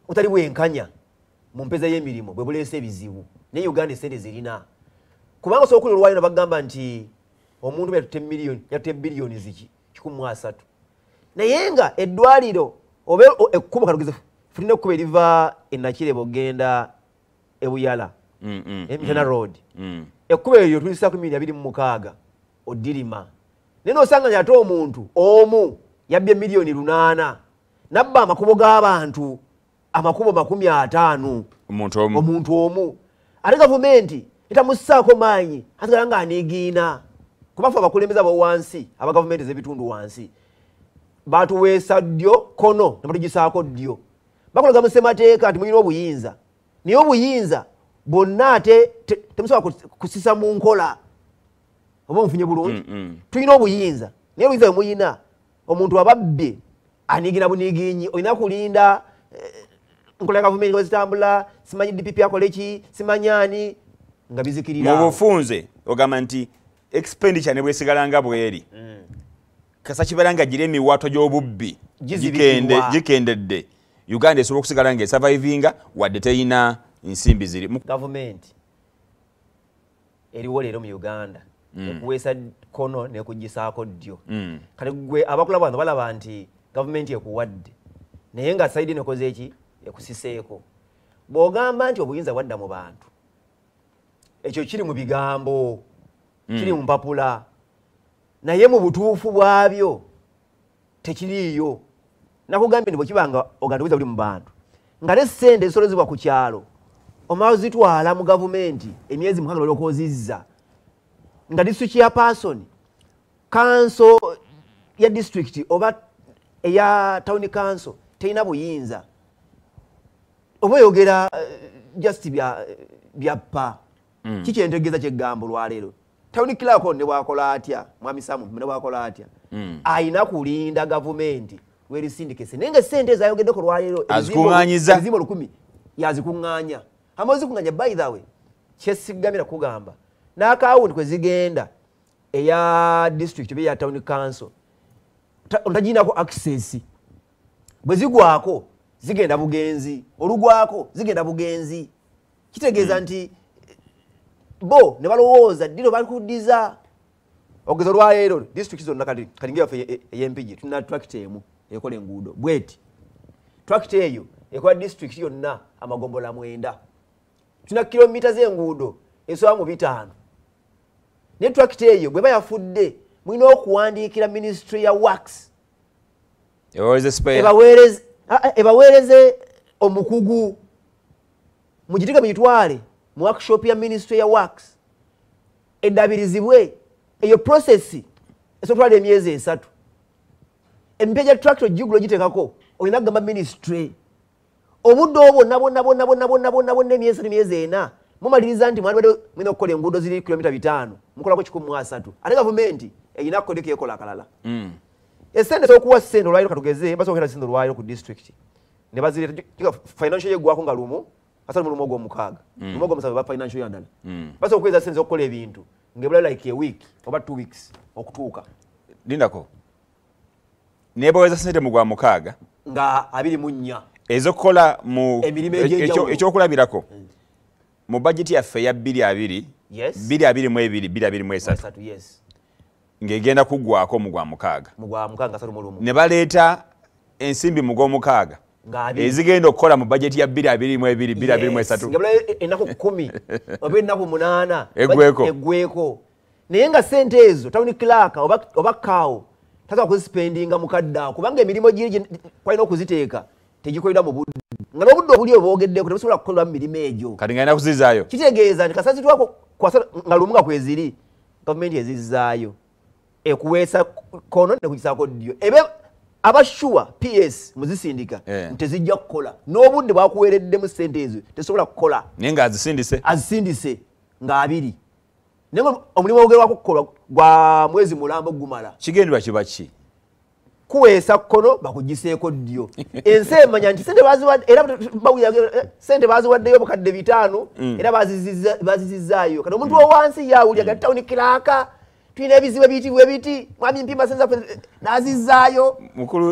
utali bwenkanya mu mpeza y'emirimu bwe buleese ebizibu ne Uganda esente zirina kubanga sokuli olwayo bagamba nti omuntu yatte billioni ziki 13 naye nga eddwaliro obe ekkubo kalugeze fulina ekkubo eriva enakirebo genda ebuyala Emtana Road ekkubo eryo tulisa ku 226 odirima neno osanga yate omuntu omu yabbye milioni 8 nabba amakubo g'abantu amakubo 50 omuntu omu ate gavumenti etamussaako maanyi asigala nga anigiina kubafa abakulembeza wansi aba gavumenti z'ebitundu wansi batuweesa ddyo kono ne batugisaako ddyo bakolaga mu ssemateeka nti mulina obuyinza naye obuyinza bonna ate temusobola kusisa mu nkola oba omufunye bulungi tulina obuyinza naye obuyinza bwe muyina omuntu ababbye aniigina buniiginyi olina kulinda nkola ya gavumenti nga zitambula simanyi DPP akole ki simanyani nga bizikirira mu bufunze ogamba nti expenditure ne bwesigala nga bweri kasa kibalanga gire emiwato gy'obubbi gikendedde Uganda esobola okusigala nga esurvivinga wadde teyina nsimbi ziri gavumenti eriwo leero mu Uganda ekuweesa kono nekugisaako ddyo kale gwe abakula bano balaba nti gavumenti ekuwadde naye nga saidi nekoze eki ekusiseeko bw'ogamba nti obuyinza bwadda mu bantu ekyo kiri mu bigambo kiri mu mpapula naye mu butuufu bwabyo tekiriiyo nakugambye nti bwekibanga oganda obuyinza buli mu bantu nga ne ssente ezisolozebwa ku kyalo omala zitwala mu gavumenti emyezi 6 olyoka ozizza nga district ya person council ya district oba eya town council teina buyinza oba yogera just byappa kikyentegeza kyegambo lwaleero town clerk ne bwakola atya mwami Samu ne bwakola atya ayina kulinda gavumenti weri syndicate nenga sente zayogedde ko lwaleero azikuŋŋanyiza ezimo 10 yazikuŋŋanya amazi kuŋŋanya by the way kyesigamira kugamba n'akawundi kwe zigenda eya district be ya town council ondaginaako access bwe zigwako zigenda bugenzi olugwako zigenda bugenzi kitegeeza nti bo ne balowooza ddiro balikudiza ogeza olwaleero district zonna kalinga yaffe ey'empigi tulina tractor emu ekola enguudo bweti tractor eyo ekola district yonna amagombola 9 tulina kilomita z'enguudo esoba mu 5 ne tractor eyo bwe bayafudde mulina okuwandiikira ministry ya works ebaweereze omukugu mugitiga mugitwale mu workshop ya ministry ya works eddabirizibwe eyo process esotwala emyezi 3 empeja tractor jigulo gitekako olina kugamba ministry obudde obwo nabona emyezi 4 mumaliriza nti mwina okukola enguudo ziri kilomita 5 mukolako 13 ate gavumenti eyina kukodeko yekola akalala esente zokuwa sente olwaliro katugeze basookera sente olwaliro ku district ne bazireta financial yeggwako nga lumu asali mu lumu ogw'omukaaga lumu ogw'omusanvu ba financial yandala basobola okuweza sente z'okukola ebintu ng'ebula like a week oba 2 weeks okutuuka lindako nebaweza sente mu gwa mukaaga nga 24 ezokukola mu ekyokulabirako mu budget yaffe ya 22 22 yes ngegenda kuggwako mu gwa mukaaga asali mu lumu ne baleeta ensimbi mu gw'omukaaga ezigenda okukola mu budget ya 22 ngabula ennaku 10 oba ennaku 8 eggweko naye nga sente ezo town clerk oba kawo tasobola kuzisipendinga mukadda kubanga emirimu giri kwalina okuziteeka tegikolera mu budde nga n'obudde obuli obwogeddeko tebusobola kukolera mu mirimu egyo kati ngayina kuzizaayo kitegeeza nti kasasi twako nga lumu nga kweziri gavumenti ezizaayo ekuweesa kono ne kugisaako ddyo ebe abashuwa PS muzisindika ntezijja kukola n'obudde bwakuweereddemu ssente ezo tesobola kukola naye nga azisindise nga 2 naye omulimu ogugerwako kukolwa gwa mwezi mulambo gumala kigendwa kiba ki kuweesa kono bakugiseeko ddyo ensi emanya nti sente baziwaddeyo bukadde 5 era bazizizaayo kati omuntu owansi yawulya ga town clerk tulina ebizibu ebiyitibwa ebiti mwami mpimba senza n'azizaayo